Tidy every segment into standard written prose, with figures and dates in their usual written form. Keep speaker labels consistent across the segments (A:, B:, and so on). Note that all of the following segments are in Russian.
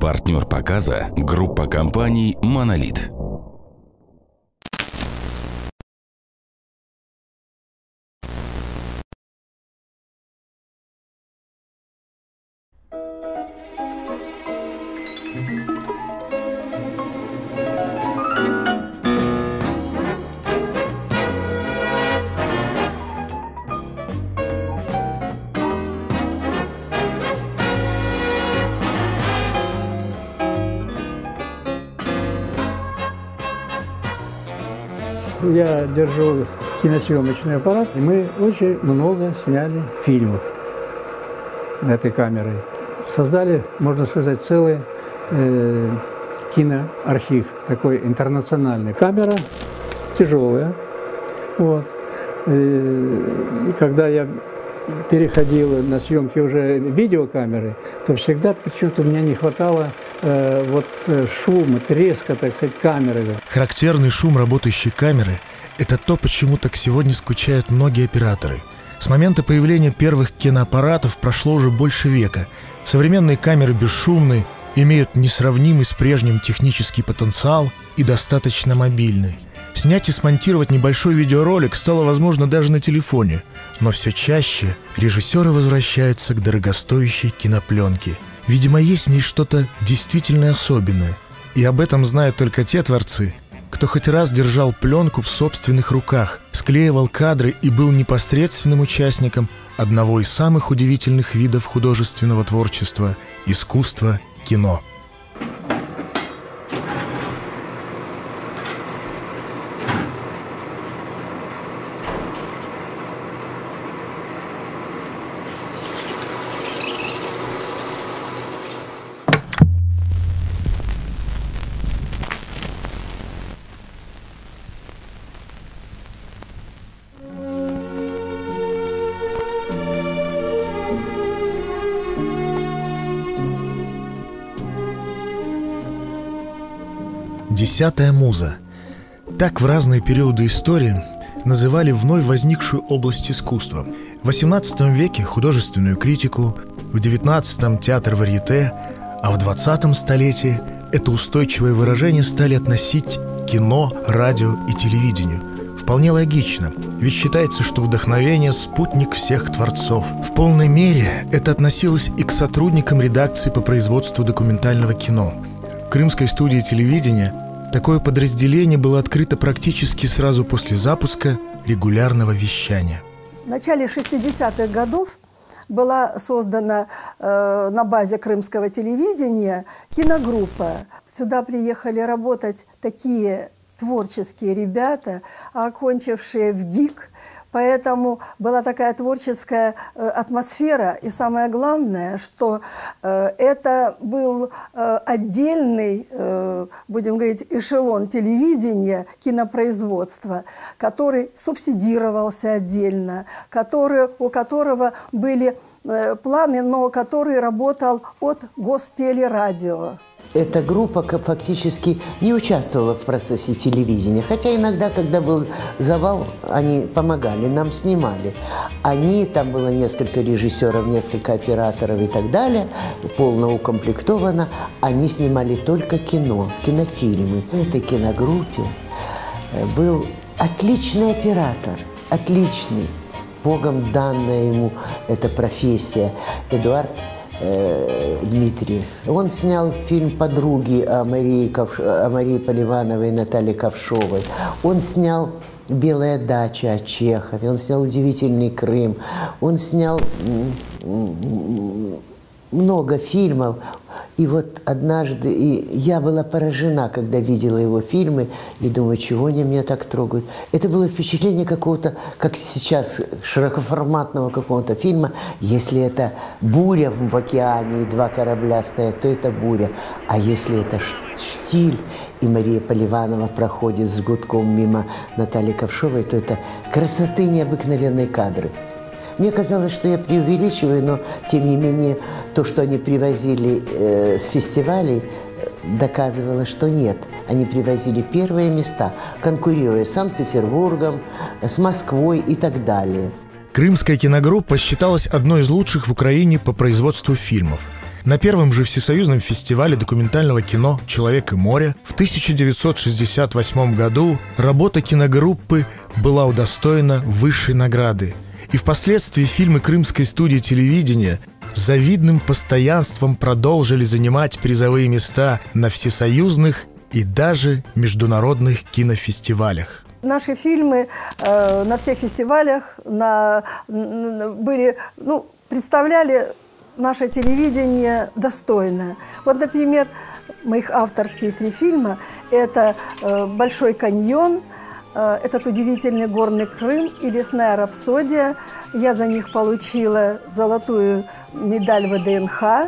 A: Партнер показа – группа компаний «Монолит».
B: Я держу киносъемочный аппарат, и мы очень много сняли фильмов этой камерой. Создали, можно сказать, целый киноархив, такой интернациональный. Камера тяжелая. Вот. И когда я переходил на съемки уже видеокамеры, то всегда почему-то мне не хватало шума, треска, так сказать, камеры.
C: Характерный шум работающей камеры – это то, почему так сегодня скучают многие операторы. С момента появления первых киноаппаратов прошло уже больше века. Современные камеры бесшумные, имеют несравнимый с прежним технический потенциал и достаточно мобильны. Снять и смонтировать небольшой видеоролик стало возможно даже на телефоне, но все чаще режиссеры возвращаются к дорогостоящей кинопленке. Видимо, есть в ней что-то действительно особенное, и об этом знают только те творцы, кто хоть раз держал пленку в собственных руках, склеивал кадры и был непосредственным участником одного из самых удивительных видов художественного творчества – искусства кино. Десятая муза. Так в разные периоды истории называли вновь возникшую область искусства. В XVIII веке художественную критику, в XIX театр варьете, а в XX столетии это устойчивое выражение стали относить к кино, радио и телевидению. Вполне логично, ведь считается, что вдохновение – спутник всех творцов. В полной мере это относилось и к сотрудникам редакции по производству документального кино. В Крымской студии телевидения такое подразделение было открыто практически сразу после запуска регулярного вещания.
D: В начале 60-х годов была создана на базе крымского телевидения киногруппа. Сюда приехали работать такие творческие ребята, окончившие ВГИК. Поэтому была такая творческая атмосфера. И самое главное, что это был отдельный, будем говорить, эшелон телевидения, кинопроизводства, который субсидировался отдельно, у которого были планы, но который работал от Гостелерадио.
E: Эта группа фактически не участвовала в процессе телевидения, хотя иногда, когда был завал, они помогали, нам снимали. Там было несколько режиссеров, несколько операторов и так далее, полно укомплектовано. Они снимали только кино, кинофильмы. В этой киногруппе был отличный оператор, отличный, Богом данная ему эта профессия, Эдуард Дмитриев. Он снял фильм «Подруги» о Марии Поливановой и Наталье Ковшовой. Он снял «Белая дача» о Чехове. Он снял «Удивительный Крым». Он снял много фильмов. И вот однажды я была поражена, когда видела его фильмы, и думаю, чего они меня так трогают. Это было впечатление какого-то, как сейчас, широкоформатного какого-то фильма. Если это буря в океане, и два корабля стоят, то это буря. А если это штиль, и Мария Поливанова проходит с гудком мимо Натальи Ковшовой, то это красоты необыкновенные кадры. Мне казалось, что я преувеличиваю, но, тем не менее, то, что они привозили с фестивалей, доказывало, что нет. Они привозили первые места, конкурируя с Санкт-Петербургом, с Москвой и так далее.
C: Крымская киногруппа считалась одной из лучших в Украине по производству фильмов. На первом же всесоюзном фестивале документального кино «Человек и море» в 1968 году работа киногруппы была удостоена высшей награды. И впоследствии фильмы Крымской студии телевидения с завидным постоянством продолжили занимать призовые места на всесоюзных и даже международных кинофестивалях.
D: Наши фильмы на всех фестивалях представляли наше телевидение достойно. Вот, например, моих авторские 3 фильма – это «Большой каньон», «Этот удивительный горный Крым» и «Лесная рапсодия». Я за них получила золотую медаль ВДНХ,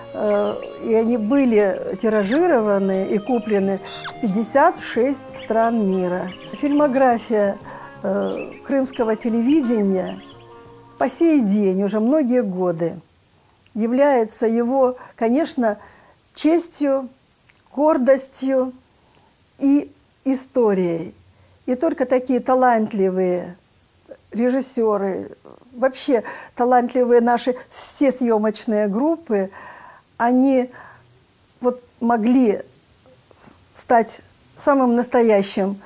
D: и они были тиражированы и куплены в 56 стран мира. Фильмография крымского телевидения по сей день, уже многие годы, является его, конечно, честью, гордостью и историей. И только такие талантливые режиссеры, вообще талантливые наши все съемочные группы, они вот могли стать самым настоящим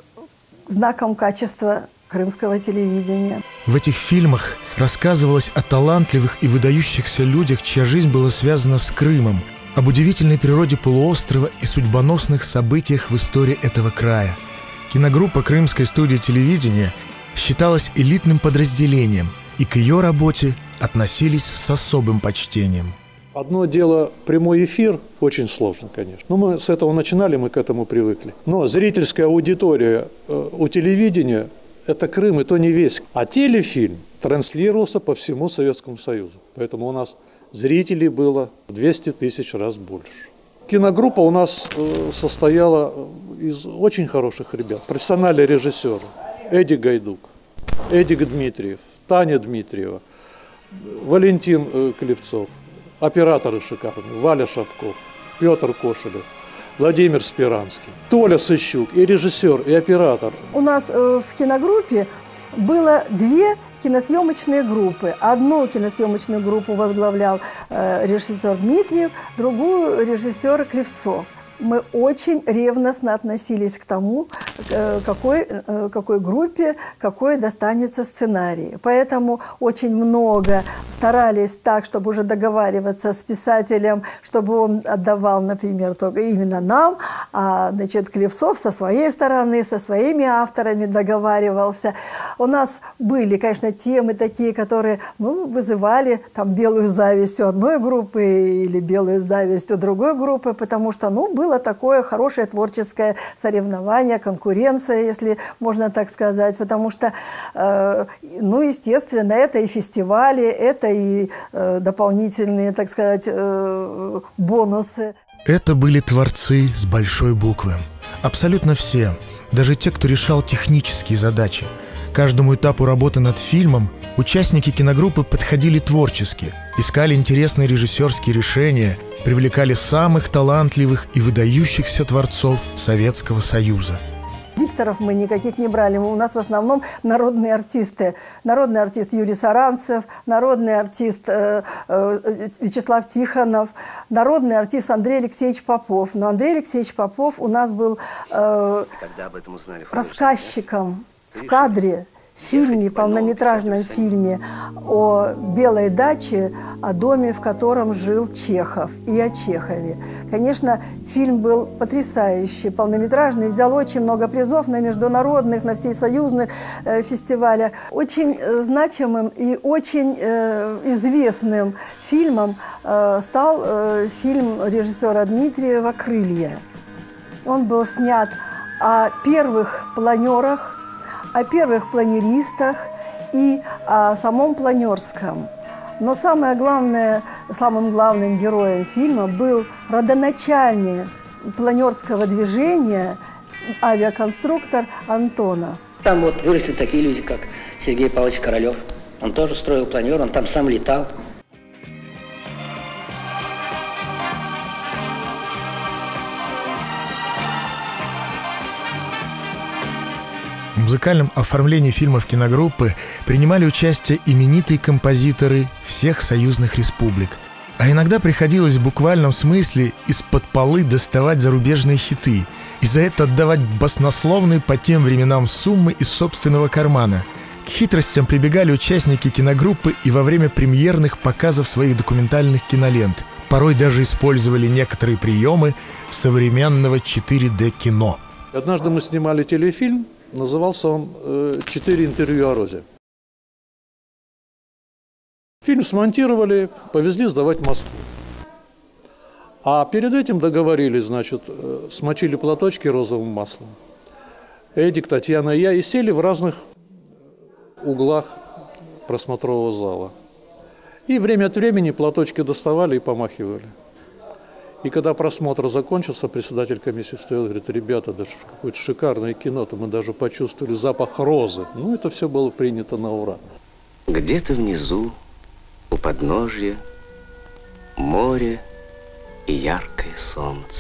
D: знаком качества крымского телевидения.
C: В этих фильмах рассказывалось о талантливых и выдающихся людях, чья жизнь была связана с Крымом, об удивительной природе полуострова и судьбоносных событиях в истории этого края. Киногруппа Крымской студии телевидения считалась элитным подразделением, и к ее работе относились с особым почтением.
F: Одно дело прямой эфир, очень сложно, конечно. Но мы с этого начинали, мы к этому привыкли. Но зрительская аудитория у телевидения – это Крым, и то не весь. А телефильм транслировался по всему Советскому Союзу. Поэтому у нас зрителей было в 200 тысяч раз больше. Киногруппа у нас состояла из очень хороших ребят. Профессиональные режиссеры. Эдик Гайдук, Эдик Дмитриев, Таня Дмитриева, Валентин Клевцов. Операторы шикарные. Валя Шапков, Петр Кошелев, Владимир Спиранский, Толя Сыщук, и режиссер, и оператор.
D: У нас в киногруппе было 2 киносъемочные группы. Одну киносъемочную группу возглавлял режиссер Дмитриев, другую режиссер Клевцов. Мы очень ревностно относились к тому, какой группе какой достанется сценарий. Поэтому очень много старались так, чтобы уже договариваться с писателем, чтобы он отдавал, например, только именно нам, а Клевцов со своей стороны, со своими авторами договаривался. У нас были, конечно, темы такие, которые вызывали там белую зависть у одной группы или белую зависть у другой группы, потому что, было такое хорошее творческое соревнование, конкуренция, если можно так сказать, потому что, естественно, это и фестивали, это и дополнительные, так сказать, бонусы.
C: Это были творцы с большой буквы. Абсолютно все, даже те, кто решал технические задачи. К каждому этапу работы над фильмом участники киногруппы подходили творчески, искали интересные режиссерские решения, привлекали самых талантливых и выдающихся творцов Советского Союза.
D: Дикторов мы никаких не брали. У нас в основном народные артисты. Народный артист Юрий Саранцев, народный артист Вячеслав Тихонов, народный артист Андрей Алексеевич Попов. Но Андрей Алексеевич Попов у нас был рассказчиком в кадре, в фильме, полнометражном фильме о Белой даче, о доме, в котором жил Чехов, и о Чехове. Конечно, фильм был потрясающий, полнометражный, взял очень много призов на международных, на всесоюзных фестивалях. Очень значимым и очень известным фильмом стал фильм режиссера Дмитриева «Крылья». Он был снят о первых планерах, о первых планеристах и о самом планерском. Но самым главным героем фильма был родоначальник планерского движения, авиаконструктор Антонов.
G: Там выросли такие люди, как Сергей Павлович Королев. Он тоже строил планер, он там сам летал.
C: В музыкальном оформлении фильмов киногруппы принимали участие именитые композиторы всех союзных республик. А иногда приходилось в буквальном смысле из-под полы доставать зарубежные хиты и за это отдавать баснословные по тем временам суммы из собственного кармана. К хитростям прибегали участники киногруппы и во время премьерных показов своих документальных кинолент. Порой даже использовали некоторые приемы современного 4D-кино.
F: Однажды мы снимали телефильм, назывался он «4 интервью о Розе». Фильм смонтировали, повезли сдавать в Москву. А перед этим договорились, значит, смочили платочки розовым маслом. Эдик, Татьяна и я, и сели в разных углах просмотрового зала. И время от времени платочки доставали и помахивали. И когда просмотр закончился, председатель комиссии встал и говорит: ребята, да какое-то шикарное кино-то, мы даже почувствовали запах розы. Ну, это все было принято на ура.
H: Где-то внизу, у подножья, море и яркое солнце.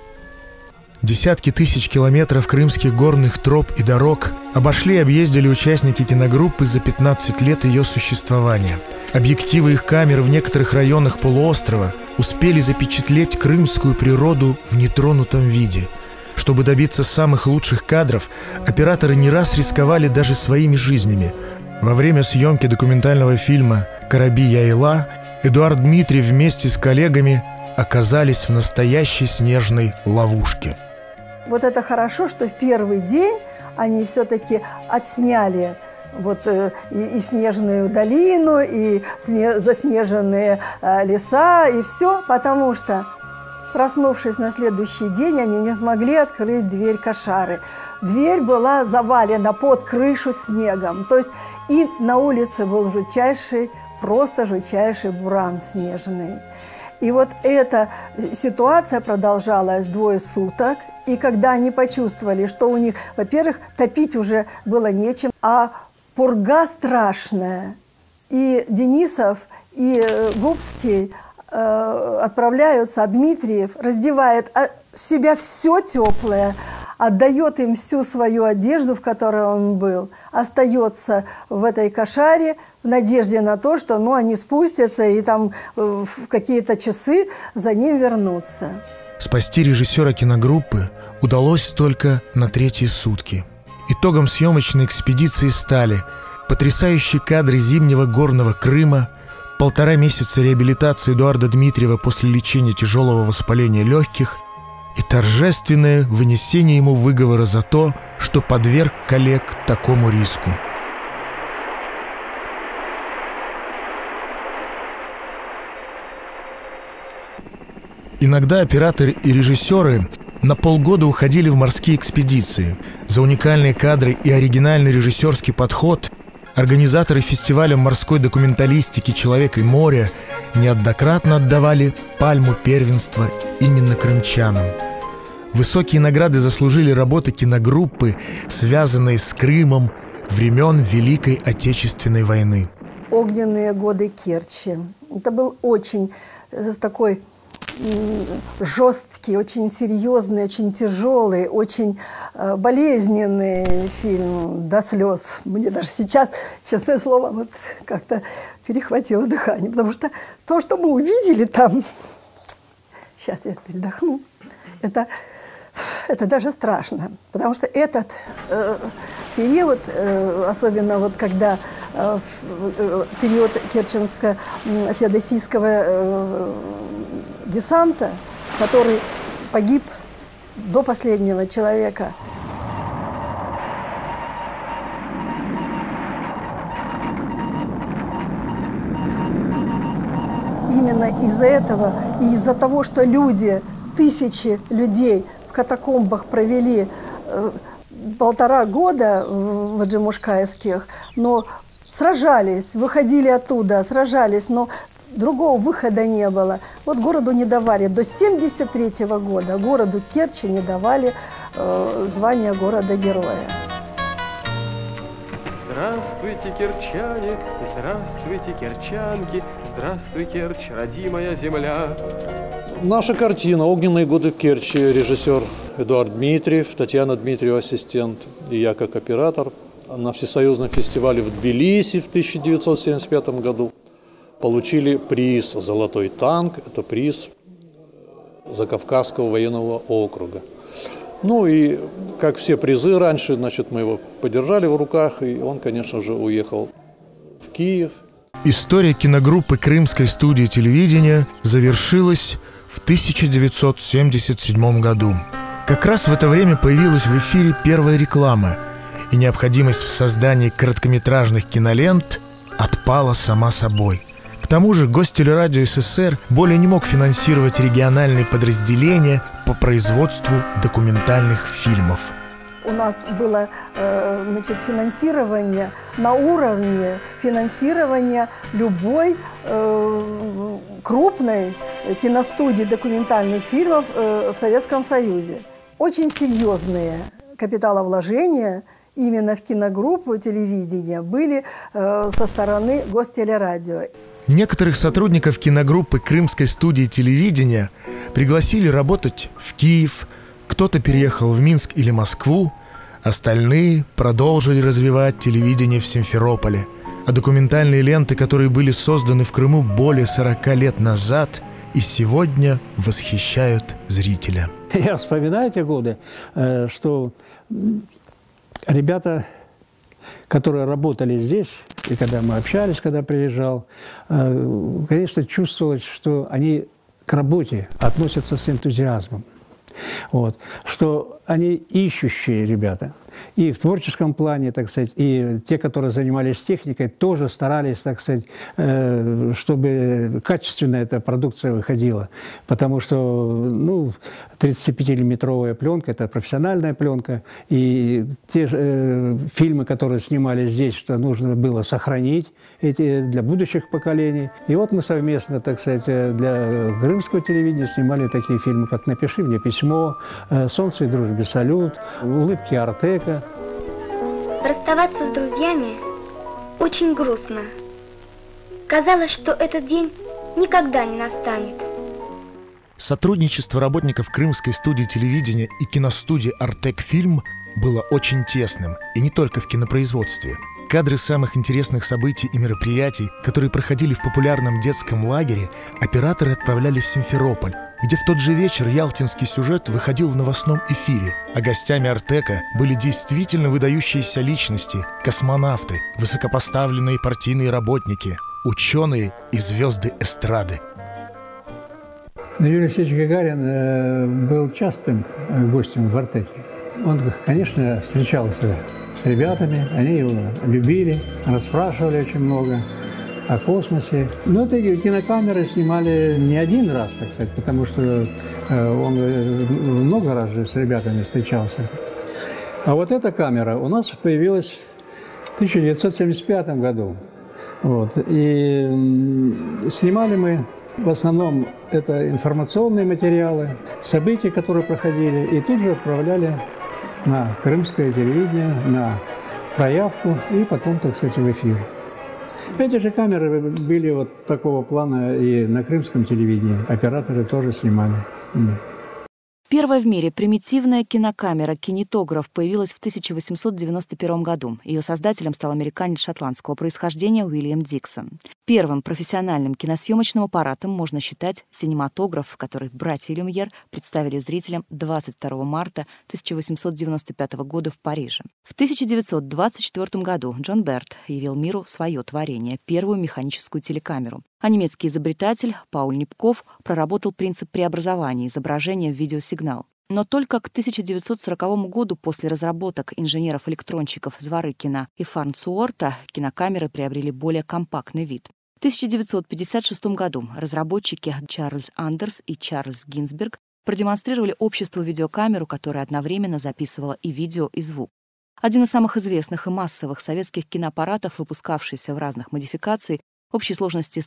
C: Десятки тысяч километров крымских горных троп и дорог обошли и объездили участники киногруппы за 15 лет ее существования. Объективы их камер в некоторых районах полуострова успели запечатлеть крымскую природу в нетронутом виде. Чтобы добиться самых лучших кадров, операторы не раз рисковали даже своими жизнями. Во время съемки документального фильма «Караби-Яйла» Эдуард Дмитриев вместе с коллегами оказались в настоящей снежной ловушке.
D: Вот это хорошо, что в первый день они все-таки отсняли вот и снежную долину, и заснеженные леса, и все, потому что, проснувшись на следующий день, они не смогли открыть дверь кошары. Дверь была завалена под крышу снегом, то есть и на улице был жутчайший, просто жутчайший буран снежный. И вот эта ситуация продолжалась 2 суток. И когда они почувствовали, что у них, во-первых, топить уже было нечем, а пурга страшная. И Денисов, и Губский отправляются, а Дмитриев раздевает себя все теплое, отдает им всю свою одежду, в которой он был, остается в этой кошаре в надежде на то, что они спустятся и там в какие-то часы за ним вернутся.
C: Спасти режиссера киногруппы удалось только на 3-е сутки. Итогом съемочной экспедиции стали потрясающие кадры зимнего горного Крыма, 1,5 месяца реабилитации Эдуарда Дмитриева после лечения тяжелого воспаления легких и торжественное вынесение ему выговора за то, что подверг коллег такому риску. Иногда операторы и режиссеры на полгода уходили в морские экспедиции. За уникальные кадры и оригинальный режиссерский подход организаторы фестиваля морской документалистики «Человек и море» неоднократно отдавали пальму первенства именно крымчанам. Высокие награды заслужили работы киногруппы, связанные с Крымом времен Великой Отечественной войны.
D: Огненные годы Керчи. Это был очень такой жесткий, очень серьезный, очень тяжелый, очень болезненный фильм до слез. Мне даже сейчас, честное слово, вот как-то перехватило дыхание, потому что то, что мы увидели там, сейчас я передохну, это даже страшно, потому что этот период, особенно вот когда период керченско-феодосийского десанта, который погиб до последнего человека. Именно из-за этого и из-за того, что люди, тысячи людей в катакомбах провели 1,5 года в Аджимушкайских, но сражались, выходили оттуда, сражались, но другого выхода не было. Вот городу не давали, до 1973 года городу Керчи не давали звания города-героя.
I: Здравствуйте, керчане, здравствуйте, керчанки, здравствуй, Керчь, родимая земля.
F: Наша картина «Огненные годы в Керчи», режиссер Эдуард Дмитриев, Татьяна Дмитриева, ассистент, и я как оператор на всесоюзном фестивале в Тбилиси в 1975 году получили приз «Золотой танк». Это приз Закавказского военного округа. Ну и, как все призы раньше, значит, мы его подержали в руках, и он, конечно же, уехал в Киев.
C: История киногруппы Крымской студии телевидения завершилась в 1977 году. Как раз в это время появилась в эфире первая реклама, и необходимость в создании короткометражных кинолент отпала сама собой. К тому же Гостелерадио СССР более не мог финансировать региональные подразделения по производству документальных фильмов.
D: У нас было финансирование на уровне финансирования любой крупной киностудии документальных фильмов в Советском Союзе. Очень серьезные капиталовложения именно в киногруппу телевидения были со стороны Гостелерадио.
C: Некоторых сотрудников киногруппы Крымской студии телевидения пригласили работать в Киев, кто-то переехал в Минск или Москву, остальные продолжили развивать телевидение в Симферополе. А документальные ленты, которые были созданы в Крыму более 40 лет назад, и сегодня восхищают зрителя.
B: Я вспоминаю эти годы, что ребята, которые работали здесь, и когда мы общались, когда приезжал, конечно, чувствовалось, что они к работе относятся с энтузиазмом. Вот. Что они ищущие ребята. И в творческом плане, так сказать, и те, которые занимались техникой, тоже старались, так сказать, чтобы качественно эта продукция выходила. Потому что, 35-миллиметровая пленка – это профессиональная пленка. И те фильмы, которые снимали здесь, что нужно было сохранить для будущих поколений. И вот мы совместно, так сказать, для крымского телевидения снимали такие фильмы, как «Напиши мне письмо», «Солнце и дружбе салют», «Улыбки Артека».
J: Расставаться с друзьями очень грустно. Казалось, что этот день никогда не настанет.
C: Сотрудничество работников Крымской студии телевидения и киностудии «Артек Фильм» было очень тесным, и не только в кинопроизводстве. Кадры самых интересных событий и мероприятий, которые проходили в популярном детском лагере, операторы отправляли в Симферополь, где в тот же вечер ялтинский сюжет выходил в новостном эфире, а гостями «Артека» были действительно выдающиеся личности, космонавты, высокопоставленные партийные работники, ученые и звезды эстрады.
B: Юрий Алексеевич Гагарин был частым гостем в «Артеке». Он, конечно, встречался с ребятами, они его любили, расспрашивали очень много о космосе. Но эти кинокамеры снимали не один раз, так сказать, потому что он много раз же с ребятами встречался. А вот эта камера у нас появилась в 1975 году. Вот. И снимали мы в основном это информационные материалы, события, которые проходили, и тут же отправляли на крымское телевидение, на проявку и потом, так сказать, в эфир. Эти же камеры были вот такого плана и на крымском телевидении. Операторы тоже снимали.
K: Первая в мире примитивная кинокамера «Кинетограф» появилась в 1891 году. Ее создателем стал американец шотландского происхождения Уильям Диксон. Первым профессиональным киносъемочным аппаратом можно считать синематограф, который братья Люмьер представили зрителям 22 марта 1895 года в Париже. В 1924 году Джон Берт явил миру свое творение — первую механическую телекамеру. А немецкий изобретатель Пауль Нипков проработал принцип преобразования изображения в видеосигнал. Но только к 1940 году после разработок инженеров-электронщиков Зворыкина и Фарнсуорта кинокамеры приобрели более компактный вид. В 1956 году разработчики Чарльз Андерс и Чарльз Гинзберг продемонстрировали обществу видеокамеру, которая одновременно записывала и видео, и звук. Один из самых известных и массовых советских киноаппаратов, выпускавшийся в разных модификациях, общей сложности с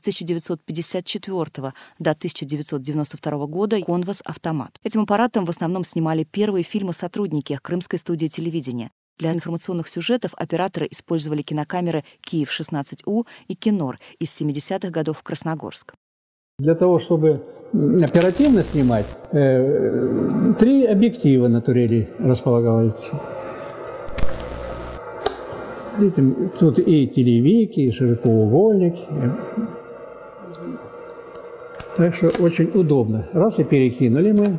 K: 1954 до 1992 года «Конвас Автомат». Этим аппаратом в основном снимали первые фильмы сотрудники Крымской студии телевидения. Для информационных сюжетов операторы использовали кинокамеры «Киев-16У» и «Кинор» из 70-х годов в Красногорск.
B: Для того, чтобы оперативно снимать, 3 объектива на турели располагалось. Видите, тут и телевик, и широкоугольник. Так что очень удобно. Раз и перекинули мы.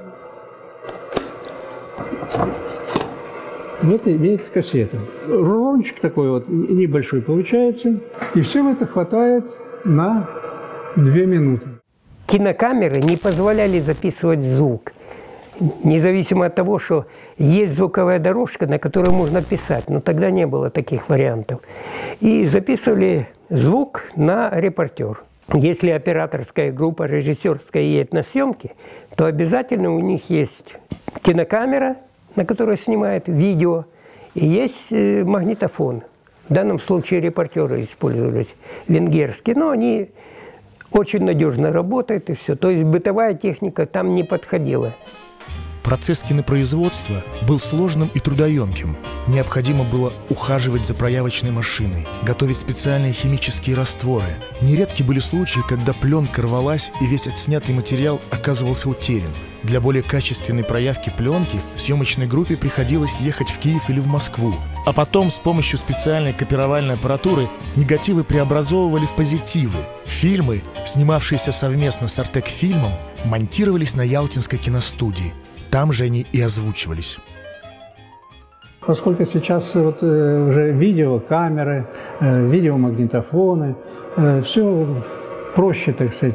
B: Вот имеет кассету. Рулончик такой вот небольшой получается. И все это хватает на 2 минуты.
L: Кинокамеры не позволяли записывать звук. Независимо от того, что есть звуковая дорожка, на которой можно писать. Но тогда не было таких вариантов. И записывали звук на репортер. Если операторская группа, режиссерская едет на съемки, то обязательно у них есть кинокамера, на которой снимают видео, и есть магнитофон. В данном случае репортеры использовались венгерские, но они очень надежно работают и все. То есть бытовая техника там не подходила.
C: Процесс кинопроизводства был сложным и трудоемким. Необходимо было ухаживать за проявочной машиной, готовить специальные химические растворы. Нередки были случаи, когда пленка рвалась и весь отснятый материал оказывался утерян. Для более качественной проявки пленки съемочной группе приходилось ехать в Киев или в Москву. А потом с помощью специальной копировальной аппаратуры негативы преобразовывали в позитивы. Фильмы, снимавшиеся совместно с Артекфильмом, монтировались на Ялтинской киностудии. Там же они и озвучивались.
B: Поскольку сейчас вот, уже видеокамеры, видеомагнитофоны, все проще, так сказать,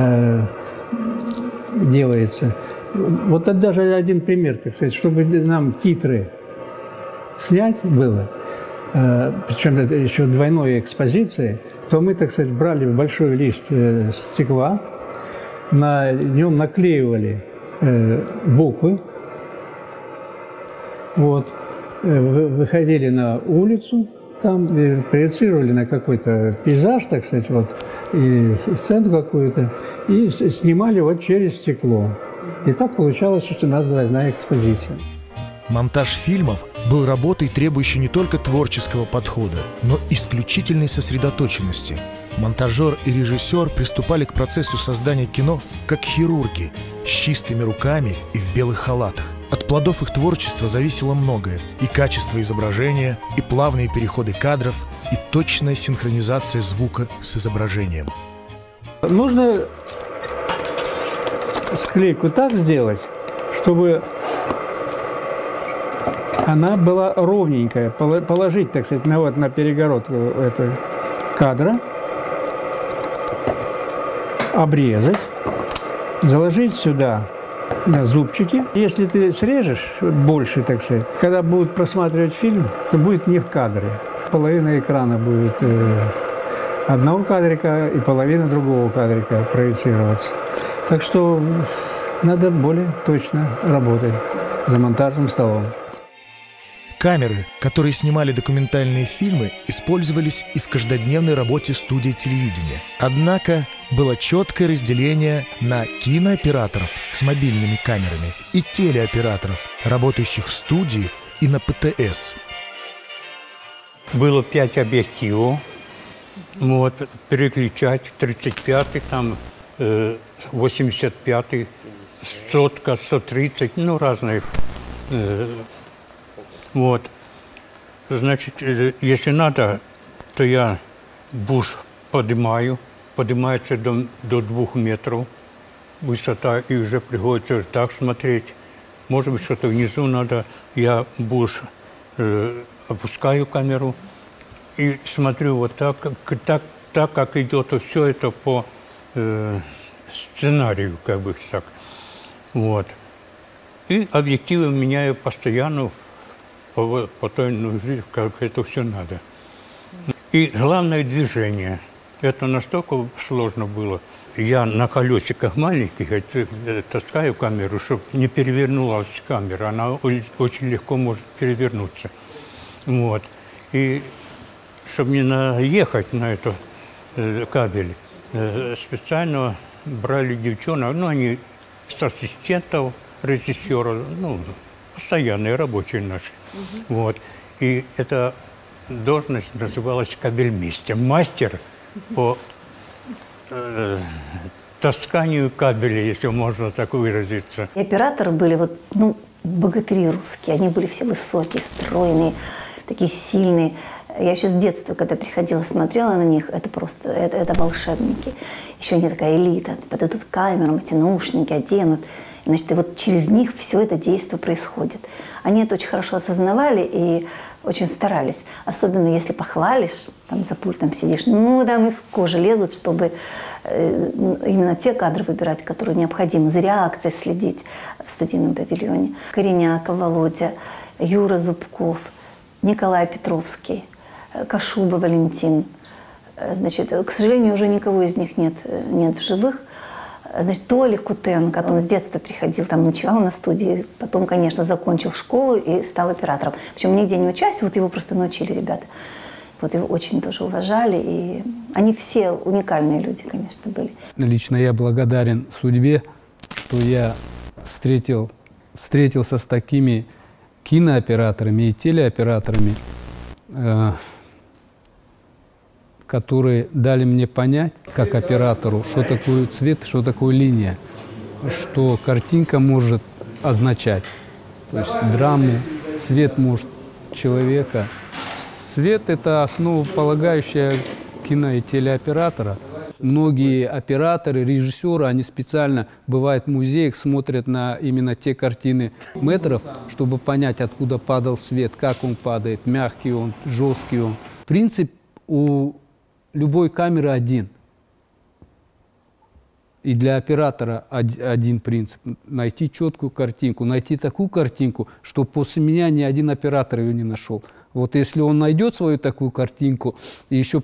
B: делается. Вот это даже один пример, так сказать, чтобы нам титры снять было, причем это еще двойной экспозиции, то мы, так сказать, брали большой лист стекла, на нем наклеивали буквы, вот, выходили на улицу, там проецировали на какой-то пейзаж, так сказать, вот, и сцену какую-то, и снимали вот через стекло. И так получалось, что у нас двойная экспозиция.
C: Монтаж фильмов был работой, требующей не только творческого подхода, но исключительной сосредоточенности. Монтажер и режиссер приступали к процессу создания кино как хирурги, с чистыми руками и в белых халатах. От плодов их творчества зависело многое. И качество изображения, и плавные переходы кадров, и точная синхронизация звука с изображением.
B: Нужно склейку так сделать, чтобы она была ровненькая. Положить, так сказать, на перегородку этого кадра, обрезать, заложить сюда на зубчики. Если ты срежешь больше, так сказать, когда будут просматривать фильм, то будет не в кадре. Половина экрана будет одного кадрика и половина другого кадрика проецироваться. Так что надо более точно работать за монтажным столом.
C: Камеры, которые снимали документальные фильмы, использовались и в каждодневной работе студии телевидения. Однако было четкое разделение на кинооператоров с мобильными камерами и телеоператоров, работающих в студии, и на ПТС.
M: Было 5 объективов. Вот, переключать 35-й, там 85-й, 100-ка, 130, ну, разные. Вот. Значит, если надо, то я буш поднимаю. Поднимается до 2 метров высота, и уже приходится так смотреть. Может быть, что-то внизу надо. Я буш опускаю камеру и смотрю вот так как идет все это по сценарию, как бы так. Вот. И объективы меняю постоянно по той нужде, как это все надо. И главное движение. Это настолько сложно было. Я на колесиках маленьких таскаю камеру, чтобы не перевернулась камера. Она очень легко может перевернуться. Вот. И чтобы не наехать на этот кабель, специально брали девчонок, ну, они с ассистентов режиссера, ну, постоянные рабочие наши. Вот. И эта должность называлась кабельмейстер, мастер по тасканию кабеля, если можно так выразиться.
N: И операторы были вот, ну, богатыри русские, они были все высокие, стройные, такие сильные. Я еще с детства, когда приходила, смотрела на них, это просто, это волшебники. Еще не такая элита. Подойдут к камерам, эти наушники оденут. Значит, и вот через них все это действие происходит. Они это очень хорошо осознавали и очень старались. Особенно если похвалишь, там за пультом сидишь, ну, там из кожи лезут, чтобы именно те кадры выбирать, которые необходимы, за реакцией следить в студийном павильоне. Кореняков Володя, Юра Зубков, Николай Петровский, Кашуба Валентин. Значит, к сожалению, уже никого из них нет в живых. Значит, Толик Кутенко, он с детства приходил, там ночевал на студии, потом, конечно, закончил школу и стал оператором. Причем нигде не учась, вот его просто научили ребята. Вот его очень тоже уважали, и они все уникальные люди, конечно, были. Лично я благодарен судьбе, что я встретился с такими кинооператорами и телеоператорами, которые дали мне понять, как оператору, что такое цвет, что такое линия, что картинка может означать. То есть драму, цвет может человека. Цвет – это основополагающая кино- и телеоператора. Многие операторы, режиссеры, они специально, бывает в музеях, смотрят на именно те картины мэтров, чтобы понять, откуда падал свет, как он падает, мягкий он, жесткий он. Принцип у любой камеры один. И для оператора один принцип – найти четкую картинку, найти такую картинку, что после меня ни один оператор ее не нашел. Вот если он найдет свою такую картинку и еще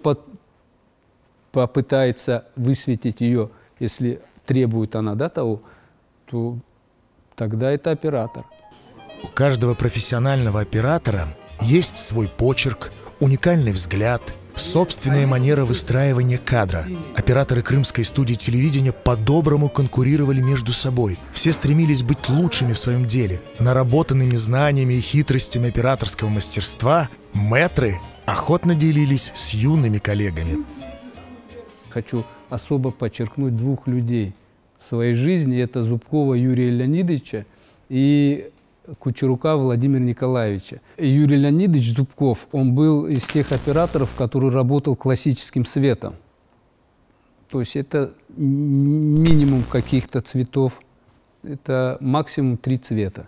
N: попытается высветить ее, если требует она того, то тогда это оператор.
C: У каждого профессионального оператора есть свой почерк, уникальный взгляд, собственная манера выстраивания кадра. Операторы крымской студии телевидения по-доброму конкурировали между собой. Все стремились быть лучшими в своем деле. Наработанными знаниями и хитростями операторского мастерства мэтры охотно делились с юными коллегами.
B: Хочу особо подчеркнуть двух людей в своей жизни. Это Зубкова Юрия Леонидовича и Кучерука Владимира Николаевича. Юрий Леонидович Зубков, он был из тех операторов, который работал классическим светом. То есть это минимум каких-то цветов, это максимум 3 цвета.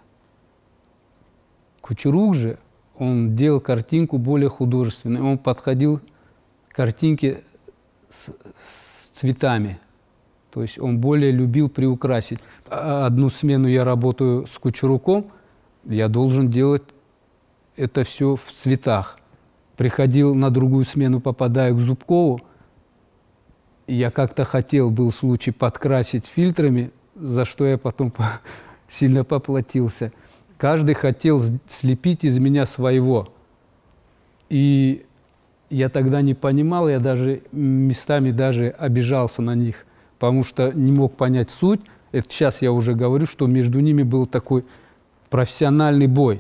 B: Кучерук же, он делал картинку более художественной, он подходил к картинке с цветами. То есть он более любил приукрасить. Одну смену я работаю с Кучеруком, я должен делать это все в цветах. Приходил на другую смену, попадаю к Зубкову, я как-то хотел, был случай, подкрасить фильтрами, за что я потом сильно поплатился. Каждый хотел слепить из меня своего. И я тогда не понимал, я даже местами даже обижался на них, потому что не мог понять суть. Это сейчас я уже говорю, что между ними был такой профессиональный бой.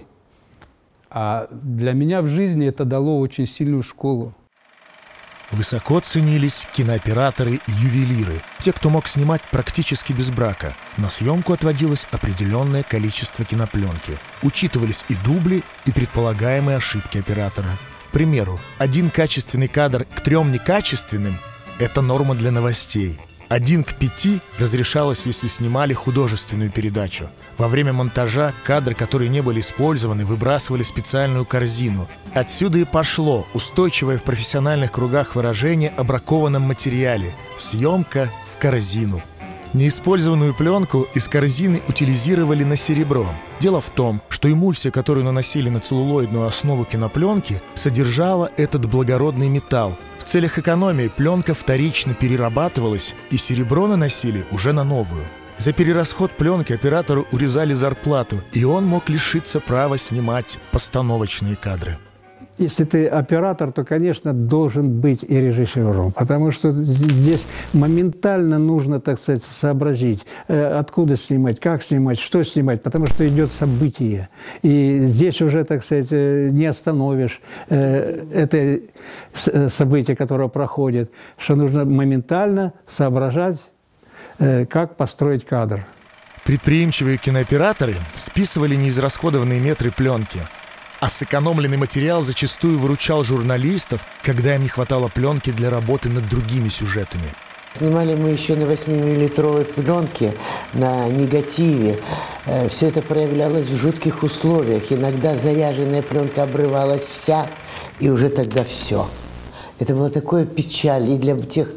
B: А для меня в жизни это дало очень сильную школу.
C: Высоко ценились кинооператоры-ювелиры, те, кто мог снимать практически без брака. На съемку отводилось определенное количество кинопленки. Учитывались и дубли, и предполагаемые ошибки оператора. К примеру, 1 качественный кадр к 3 некачественным – это норма для новостей. 1 к 5 разрешалось, если снимали художественную передачу. Во время монтажа кадры, которые не были использованы, выбрасывали в специальную корзину. Отсюда и пошло устойчивое в профессиональных кругах выражение о бракованном материале – съемка в корзину. Неиспользованную пленку из корзины утилизировали на серебро. Дело в том, что эмульсия, которую наносили на целлулоидную основу кинопленки, содержала этот благородный металл. В целях экономии пленка вторично перерабатывалась, и серебро наносили уже на новую. За перерасход пленки оператору урезали зарплату, и он мог лишиться права снимать постановочные кадры.
B: Если ты оператор, то, конечно, должен быть и режиссером, потому что здесь моментально нужно, так сказать, сообразить, откуда снимать, как снимать, что снимать, потому что идет событие. И здесь уже, так сказать, не остановишь это событие, которое проходит, что нужно моментально соображать, как построить кадр.
C: Предприимчивые кинооператоры списывали неизрасходованные метры пленки. А сэкономленный материал зачастую выручал журналистов, когда им не хватало пленки для работы над другими сюжетами.
E: Снимали мы еще на 8-миллилитровой пленке, на негативе. Все это проявлялось в жутких условиях. Иногда заряженная пленка обрывалась вся, и уже тогда все. Это была такая печаль и для тех,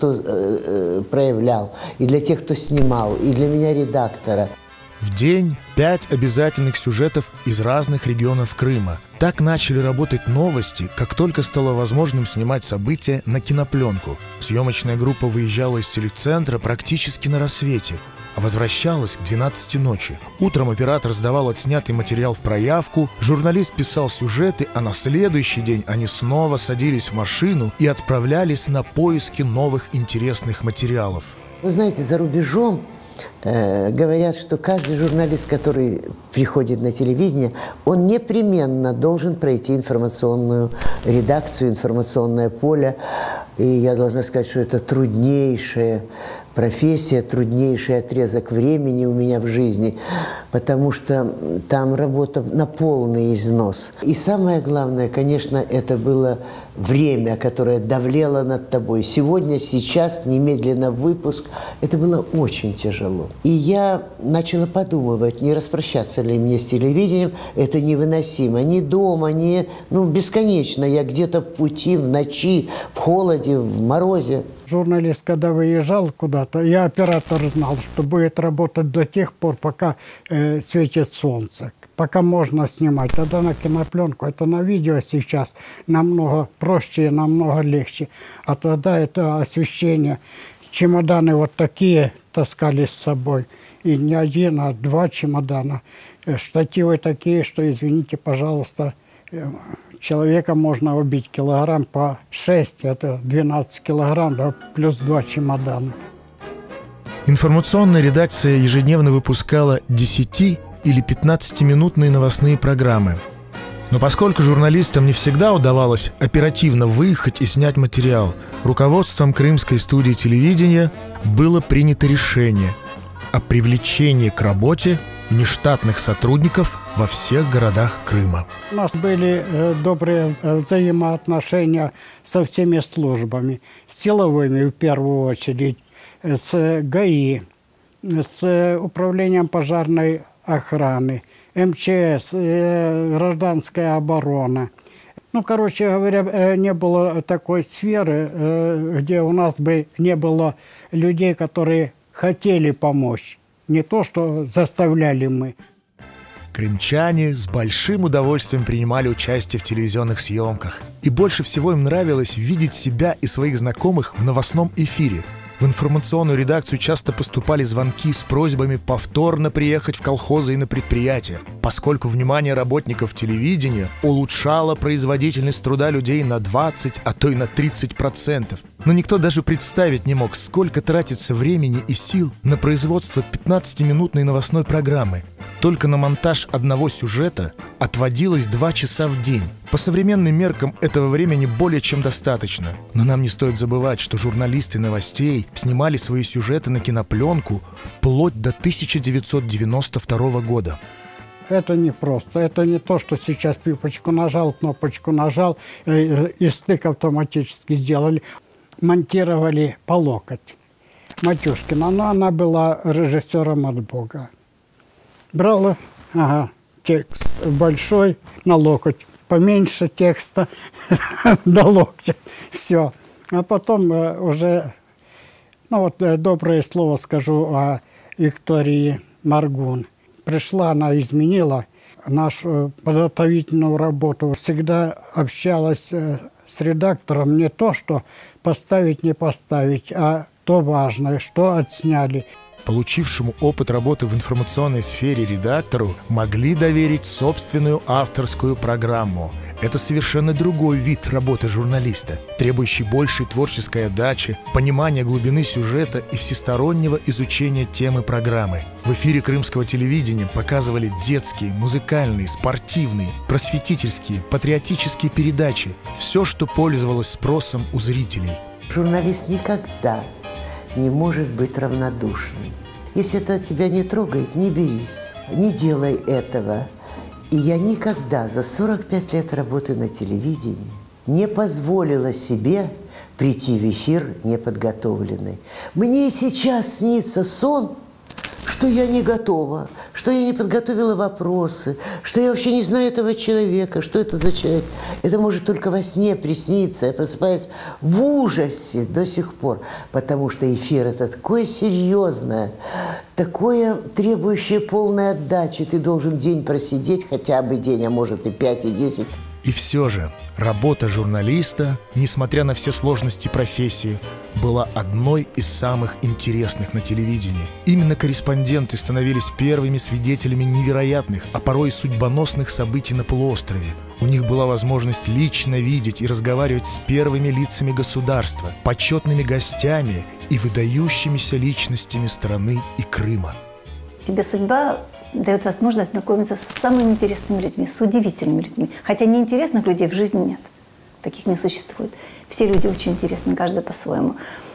E: кто проявлял, и для тех, кто снимал, и для меня, редактора.
C: В день 5 обязательных сюжетов из разных регионов Крыма. Так начали работать новости, как только стало возможным снимать события на кинопленку. Съемочная группа выезжала из телецентра практически на рассвете, а возвращалась к 12 ночи. Утром оператор сдавал отснятый материал в проявку, журналист писал сюжеты, а на следующий день они снова садились в машину и отправлялись на поиски новых интересных материалов.
E: Вы знаете, за рубежом говорят, что каждый журналист, который приходит на телевидение, он непременно должен пройти информационную редакцию, информационное поле. И я должна сказать, что это труднейшая профессия, труднейший отрезок времени у меня в жизни, потому что там работа на полный износ. И самое главное, конечно, это было время, которое давлело над тобой. Сегодня, сейчас, немедленно выпуск. Это было очень тяжело. И я начала подумывать, не распрощаться ли мне с телевидением. Это невыносимо. Ни дома, ни... бесконечно. Я где-то в пути, в ночи, в холоде, в морозе.
O: Журналист, когда выезжал куда-то, я оператор знал, что будет работать до тех пор, пока светит солнце, пока можно снимать. Тогда на кинопленку, это на видео сейчас намного проще и намного легче. А тогда это освещение. Чемоданы вот такие таскали с собой. И не один, а 2 чемодана. Штативы такие, что, извините, пожалуйста, человека можно убить килограмм по 6, это 12 килограмм, да, плюс 2 чемодана.
C: Информационная редакция ежедневно выпускала 10- или 15-минутные новостные программы. Но поскольку журналистам не всегда удавалось оперативно выехать и снять материал, руководством Крымской студии телевидения было принято решение о привлечении к работе внештатных сотрудников во всех городах Крыма.
O: У нас были добрые взаимоотношения со всеми службами, с силовыми в первую очередь, с ГАИ, с управлением пожарной охраны, МЧС, гражданская оборона. Короче говоря, не было такой сферы, где у нас бы не было людей, которые хотели помочь. Не то, что заставляли мы.
C: Крымчане с большим удовольствием принимали участие в телевизионных съемках. И больше всего им нравилось видеть себя и своих знакомых в новостном эфире. В информационную редакцию часто поступали звонки с просьбами повторно приехать в колхозы и на предприятия, поскольку внимание работников телевидения улучшало производительность труда людей на 20, а то и на 30%. Но никто даже представить не мог, сколько тратится времени и сил на производство 15-минутной новостной программы. Только на монтаж одного сюжета отводилось 2 часа в день. По современным меркам этого времени более чем достаточно. Но нам не стоит забывать, что журналисты новостей снимали свои сюжеты на кинопленку вплоть до 1992 года.
O: Это не просто. Это не то, что сейчас пипочку нажал, кнопочку нажал, и стык автоматически сделали. Монтировали по локоть. Матюшкина, но она была режиссером от Бога. Брала, текст большой на локоть, поменьше текста до локтя. Все. А потом уже, доброе слово скажу о Виктории Маргун. Пришла, она изменила нашу подготовительную работу. Всегда общалась с редактором не то, что поставить, не поставить, а то важное, что отсняли.
C: Получившему опыт работы в информационной сфере редактору могли доверить собственную авторскую программу. Это совершенно другой вид работы журналиста, требующий большей творческой отдачи, понимания глубины сюжета и всестороннего изучения темы программы. В эфире крымского телевидения показывали детские, музыкальные, спортивные, просветительские, патриотические передачи. Все, что пользовалось спросом у зрителей.
E: Журналист никогда не может быть равнодушным. Если это тебя не трогает, не берись, не делай этого. И я никогда за 45 лет работы на телевидении не позволила себе прийти в эфир неподготовленной. Мне и сейчас снится сон, что я не готова, что я не подготовила вопросы, что я вообще не знаю этого человека, что это за человек. Это может только во сне присниться. Я просыпаюсь в ужасе до сих пор, потому что эфир – это такое серьезное, такое требующее полной отдачи. Ты должен день просидеть, хотя бы день, а может и 5, и 10.
C: И все же работа журналиста, несмотря на все сложности профессии, была одной из самых интересных на телевидении. Именно корреспонденты становились первыми свидетелями невероятных, а порой и судьбоносных событий на полуострове. У них была возможность лично видеть и разговаривать с первыми лицами государства, почетными гостями и выдающимися личностями страны и Крыма.
N: Тебе судьба дает возможность знакомиться с самыми интересными людьми, с удивительными людьми. Хотя неинтересных людей в жизни нет. Таких не существует. Все люди очень интересны, каждый по-своему.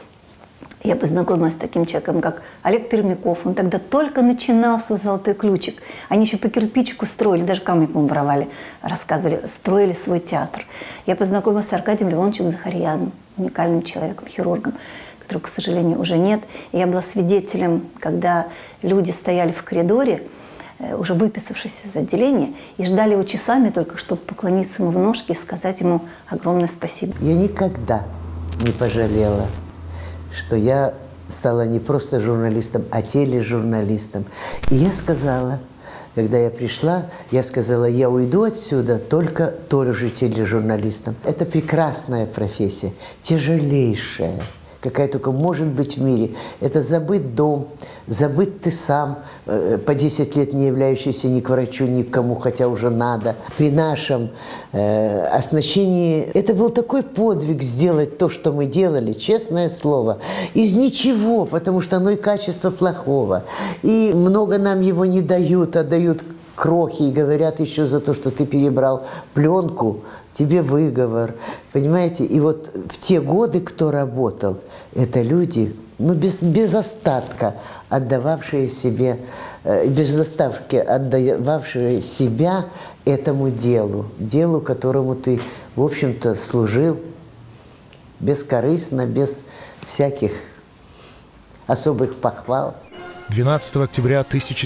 N: Я познакомилась с таким человеком, как Олег Пермяков. Он тогда только начинал свой «Золотой ключик». Они еще по кирпичику строили, даже камни, по-моему, воровали, рассказывали, строили свой театр. Я познакомилась с Аркадием Леоновичем Захарьяном, уникальным человеком, хирургом, которого, к сожалению, уже нет. И я была свидетелем, когда люди стояли в коридоре, уже выписавшись из отделения, и ждали его часами только, чтобы поклониться ему в ножки и сказать ему огромное спасибо.
E: Я никогда не пожалела, что я стала не просто журналистом, а тележурналистом. И я сказала, когда я пришла, я сказала, я уйду отсюда только тоже тележурналистом. Это прекрасная профессия, тяжелейшая, какая только может быть в мире. Это забыт дом, забыт ты сам, по 10 лет не являющийся ни к врачу, ни к кому, хотя уже надо. При нашем оснащении это был такой подвиг сделать то, что мы делали, честное слово, из ничего, потому что оно и качество плохого. И много нам его не дают, а дают крохи и говорят еще за то, что ты перебрал пленку, тебе выговор, понимаете? И вот в те годы, кто работал, это люди, ну, без остатка отдававшие себе, без остатки отдававшие себя этому делу, которому ты, в общем-то, служил бескорыстно, без всяких особых похвал.
C: 12 октября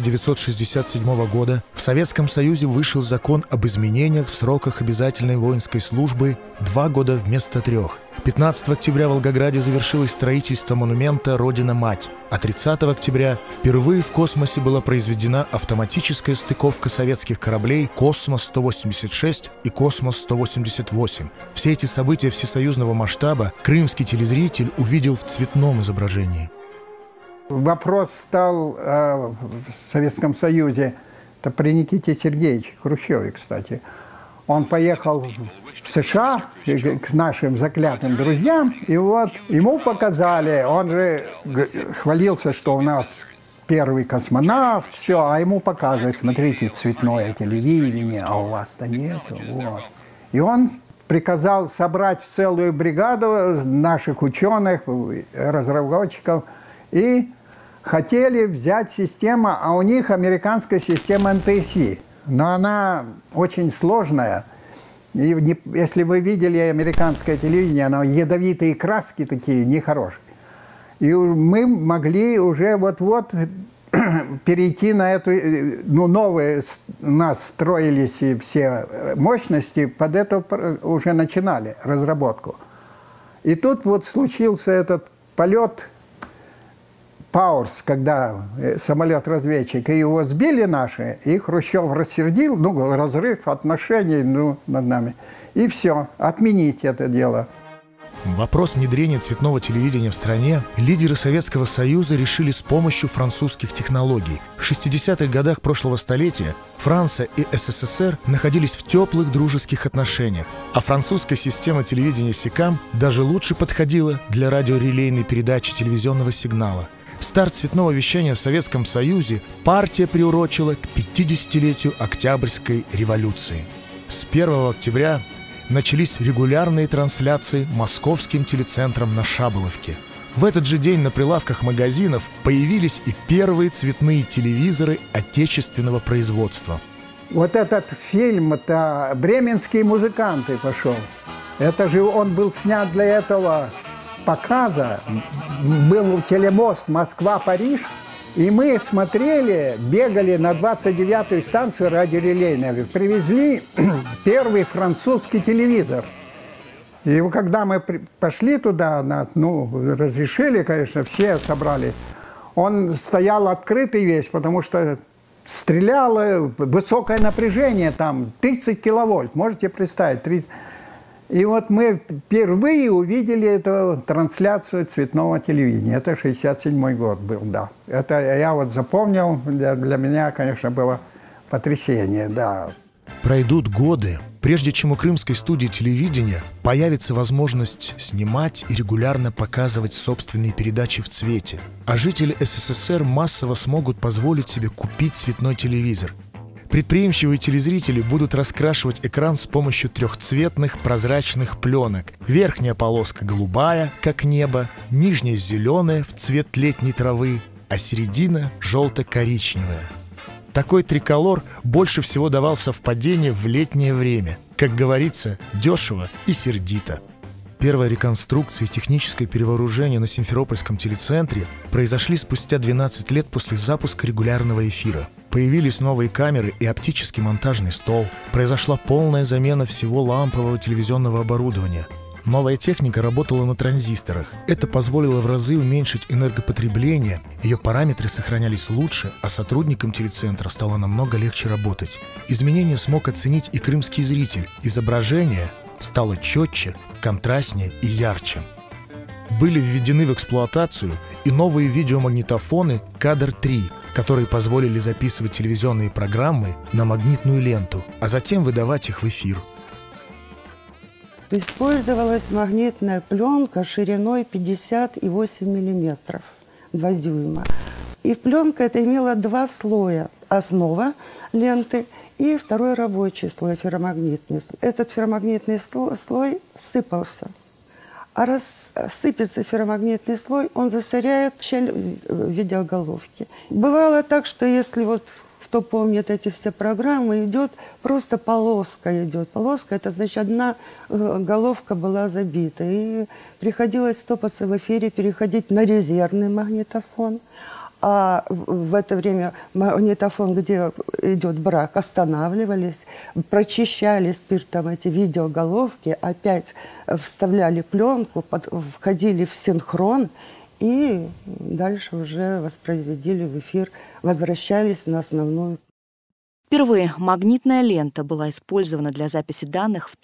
C: 1967 года в Советском Союзе вышел закон об изменениях в сроках обязательной воинской службы 2 года вместо 3. 15 октября в Волгограде завершилось строительство монумента «Родина-Мать», а 30 октября впервые в космосе была произведена автоматическая стыковка советских кораблей «Космос-186» и «Космос-188». Все эти события всесоюзного масштаба крымский телезритель увидел в цветном изображении.
O: Вопрос стал в Советском Союзе, это при Никите Сергеевиче Хрущеве, кстати. Он поехал в США к нашим заклятым друзьям, и вот ему показали, он же хвалился, что у нас первый космонавт, все, а ему показывают, смотрите, цветное телевидение, а у вас-то нет. Вот. И он приказал собрать целую бригаду наших ученых, разработчиков, и хотели взять систему, а у них американская система НТСИ. Но она очень сложная. И если вы видели американское телевидение, оно ядовитые краски такие, нехорошие. И мы могли уже вот-вот перейти на эту, ну, новые у нас строились и все мощности, под это уже начинали разработку. И тут вот случился этот полет Пауэрс, когда самолет-разведчик, и его сбили наши, и Хрущев рассердил, ну, разрыв отношений, ну, над нами. И все, отменить это дело.
C: Вопрос внедрения цветного телевидения в стране лидеры Советского Союза решили с помощью французских технологий. В 60-х годах прошлого столетия Франция и СССР находились в теплых дружеских отношениях, а французская система телевидения СИКАМ даже лучше подходила для радиорелейной передачи телевизионного сигнала. Старт цветного вещания в Советском Союзе партия приурочила к 50-летию Октябрьской революции. С 1 октября начались регулярные трансляции московским телецентром на Шаболовке. В этот же день на прилавках магазинов появились и первые цветные телевизоры отечественного производства.
P: Вот этот фильм, это «Бременские музыканты» пошел. Это же он был снят для этого показа. Был телемост Москва-Париж. И мы смотрели, бегали на 29-ю станцию радиорелейной. Привезли первый французский телевизор. И когда мы пошли туда, разрешили, конечно, все собрали. Он стоял открытый весь, потому что стреляло высокое напряжение, там 30 киловольт, можете представить. 30. И вот мы впервые увидели эту трансляцию цветного телевидения. Это 67-й год был, да. Это я вот запомнил, для меня, конечно, было потрясение, да.
C: Пройдут годы, прежде чем у крымской студии телевидения появится возможность снимать и регулярно показывать собственные передачи в цвете, а жители СССР массово смогут позволить себе купить цветной телевизор. Предприимчивые телезрители будут раскрашивать экран с помощью трехцветных прозрачных пленок. Верхняя полоска голубая, как небо, нижняя зеленая в цвет летней травы, а середина желто-коричневая. Такой триколор больше всего давал совпадение в летнее время. Как говорится, дешево и сердито. Первая реконструкция и техническое перевооружение на Симферопольском телецентре произошли спустя 12 лет после запуска регулярного эфира. Появились новые камеры и оптический монтажный стол. Произошла полная замена всего лампового телевизионного оборудования. Новая техника работала на транзисторах. Это позволило в разы уменьшить энергопотребление, ее параметры сохранялись лучше, а сотрудникам телецентра стало намного легче работать. Изменения смог оценить и крымский зритель. Изображение стало четче, контрастнее и ярче. Были введены в эксплуатацию и новые видеомагнитофоны «Кадр-3», которые позволили записывать телевизионные программы на магнитную ленту, а затем выдавать их в эфир.
Q: Использовалась магнитная пленка шириной 50,8 мм, 2 дюйма. И пленка эта имела 2 слоя. Основа ленты и второй рабочий слой, ферромагнитный. Этот ферромагнитный слой сыпался. А раз сыпется ферромагнитный слой, он засоряет щель видеоголовки. Бывало так, что если вот кто помнит эти все программы, идет просто полоска идет. Полоска, это значит, одна головка была забита. И приходилось стопаться в эфире, переходить на резервный магнитофон. А в это время магнитофон, где идет брак, останавливались, прочищали спиртом эти видеоголовки, опять вставляли пленку, входили в синхрон, и дальше уже воспроизводили в эфир, возвращались на основную.
K: Впервые магнитная лента была использована для записи данных в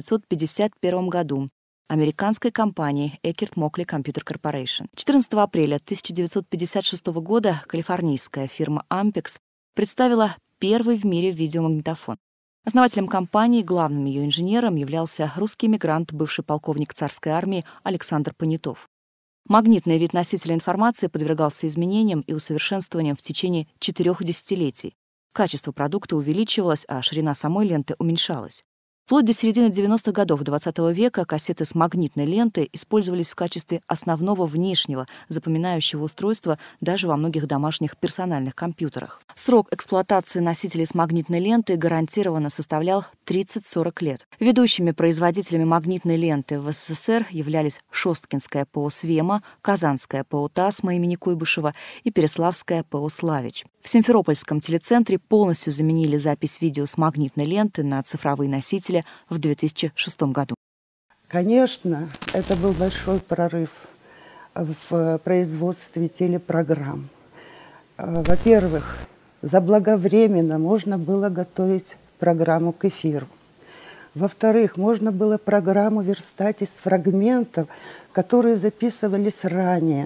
K: 1951 году американской компанией Eckert Mockley Computer Corporation. 14 апреля 1956 года калифорнийская фирма Ampex представила первый в мире видеомагнитофон. Основателем компании, главным ее инженером являлся русский эмигрант, бывший полковник царской армии Александр Понятов. Магнитный вид носителя информации подвергался изменениям и усовершенствованиям в течение 4 десятилетий. Качество продукта увеличивалось, а ширина самой ленты уменьшалась. Вплоть до середины 90-х годов XX века кассеты с магнитной лентой использовались в качестве основного внешнего запоминающего устройства даже во многих домашних персональных компьютерах. Срок эксплуатации носителей с магнитной лентой гарантированно составлял 30-40 лет. Ведущими производителями магнитной ленты в СССР являлись Шосткинская ПО «Свема», Казанская ПО «Тасма» имени Куйбышева и Переславская ПО «Славич». В Симферопольском телецентре полностью заменили запись видео с магнитной ленты на цифровые носители в 2006 году.
Q: Конечно, это был большой прорыв в производстве телепрограмм. Во-первых, заблаговременно можно было готовить программу к эфиру. Во-вторых, можно было программу верстать из фрагментов, которые записывались ранее.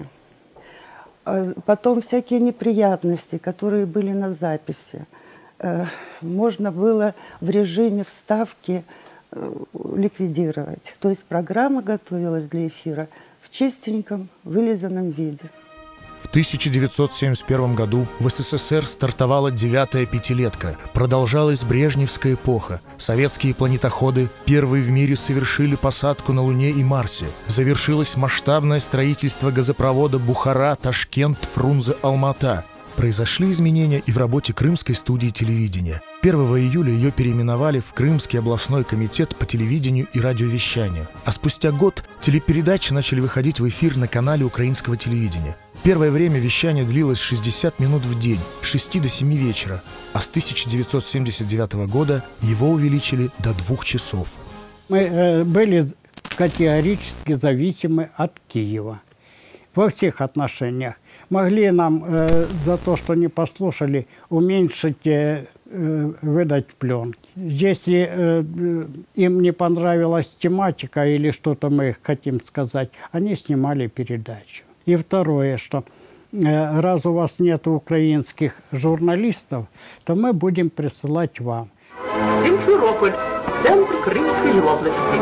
Q: Потом всякие неприятности, которые были на записи. Можно было в режиме вставки ликвидировать. То есть программа готовилась для эфира в чистеньком, вылизанном виде.
C: В 1971 году в СССР стартовала 9-я пятилетка. Продолжалась Брежневская эпоха. Советские планетоходы первые в мире совершили посадку на Луне и Марсе. Завершилось масштабное строительство газопровода Бухара, Ташкент, Фрунзе, Алмата. Произошли изменения и в работе Крымской студии телевидения. 1 июля ее переименовали в Крымский областной комитет по телевидению и радиовещанию. А спустя год телепередачи начали выходить в эфир на канале украинского телевидения. Первое время вещание длилось 60 минут в день, с 6 до 7 вечера, а с 1979 года его увеличили до 2 часов.
O: Мы были категорически зависимы от Киева во всех отношениях. Могли нам за то, что не послушали, уменьшить, выдать пленки. Если им не понравилась тематика или что-то мы хотим сказать, они снимали передачу. И второе, что раз у вас нет украинских журналистов, то мы будем присылать вам.
R: Симферополь, центр Крымской области.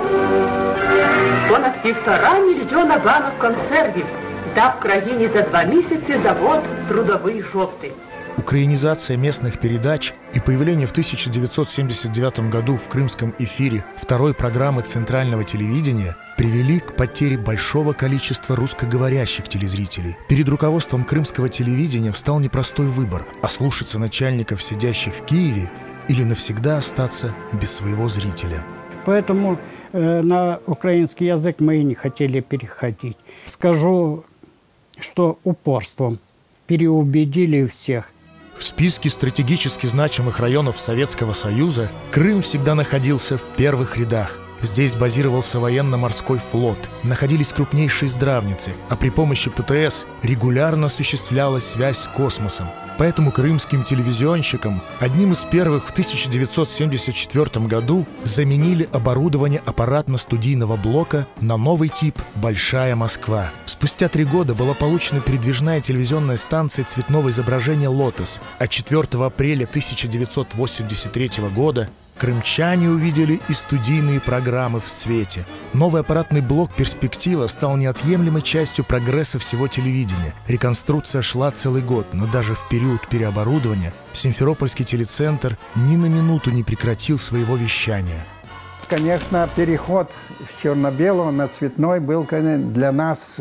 R: Понад 1,5 мільйона банок консервів дав країні за 2 місяці завод «Трудовий жовтий».
C: Украинизация местных передач и появление в 1979 году в крымском эфире второй программы центрального телевидения привели к потере большого количества русскоговорящих телезрителей. Перед руководством крымского телевидения встал непростой выбор – ослушаться начальников, сидящих в Киеве, или навсегда остаться без своего зрителя.
O: Поэтому на украинский язык мы и не хотели переходить. Скажу, что упорством переубедили всех.
C: В списке стратегически значимых районов Советского Союза Крым всегда находился в первых рядах. Здесь базировался военно-морской флот, находились крупнейшие здравницы, а при помощи ПТС регулярно осуществлялась связь с космосом. Поэтому крымским телевизионщикам одним из первых в 1974 году заменили оборудование аппаратно-студийного блока на новый тип «Большая Москва». Спустя 3 года была получена передвижная телевизионная станция цветного изображения «Лотос», а 4 апреля 1983 года крымчане увидели и студийные программы в цвете. Новый аппаратный блок «Перспектива» стал неотъемлемой частью прогресса всего телевидения. Реконструкция шла целый год, но даже в период переоборудования Симферопольский телецентр ни на минуту не прекратил своего вещания.
P: Конечно, переход с черно-белого на цветной был, конечно, для нас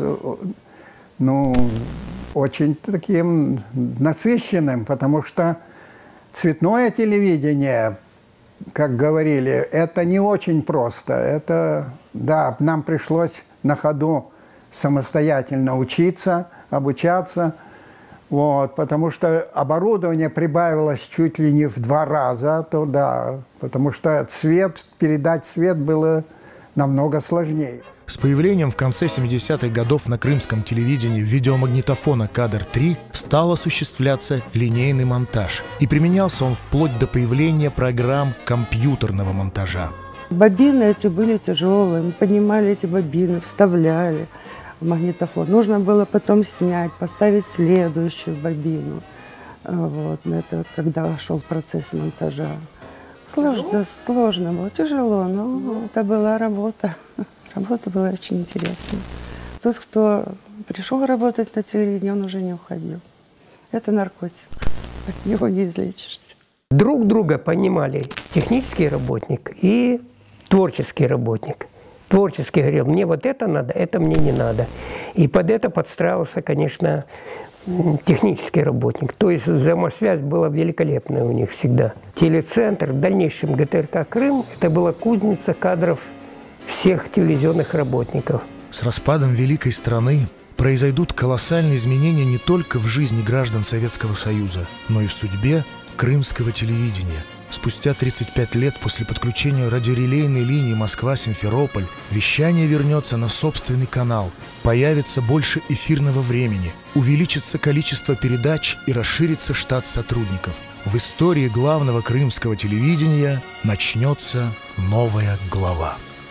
P: очень таким насыщенным, потому что цветное телевидение, как говорили, это не очень просто. Это, да, нам пришлось на ходу самостоятельно учиться, обучаться, вот, потому что оборудование прибавилось чуть ли не в 2 раза, то да, потому что передать цвет было намного сложнее.
C: С появлением в конце 70-х годов на крымском телевидении видеомагнитофона «Кадр-3» стал осуществляться линейный монтаж. И применялся он вплоть до появления программ компьютерного монтажа.
Q: Бобины эти были тяжелые, мы поднимали эти бобины, вставляли в магнитофон. Нужно было потом снять, поставить следующую бобину. Вот, это когда шел процесс монтажа. Сложно было, тяжело, но это была работа. Работа была очень интересная. Тот, кто пришел работать на телевидении, он уже не уходил. Это наркотик, от него не излечишься.
L: Друг друга понимали технический работник и творческий работник. Творческий говорил, мне вот это надо, это мне не надо. И под это подстраивался, конечно, технический работник. То есть взаимосвязь была великолепная у них всегда. Телецентр, в дальнейшем ГТРК «Крым» – это была кузница кадров всех телевизионных работников.
C: С распадом великой страны произойдут колоссальные изменения не только в жизни граждан Советского Союза, но и в судьбе крымского телевидения. Спустя 35 лет после подключения радиорелейной линии Москва-Симферополь вещание вернется на собственный канал, появится больше эфирного времени, увеличится количество передач и расширится штат сотрудников. В истории главного крымского телевидения начнется новая глава.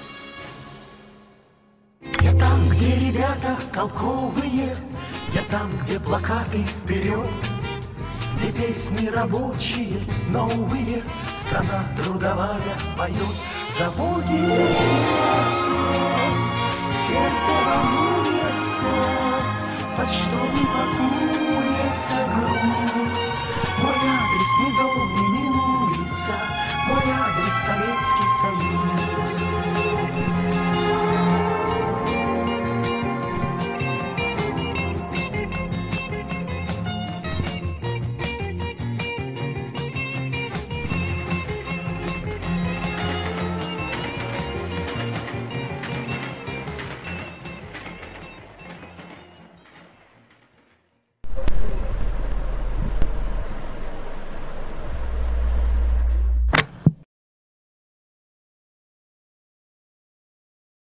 S: Я там, где ребята толковые, я там, где плакаты вперед, где песни рабочие, новые, страна трудовая поет. Заботится сердце волнуется, почтовый пакуется груз. Мой адрес не дом и не улица, мой адрес Советский Союз.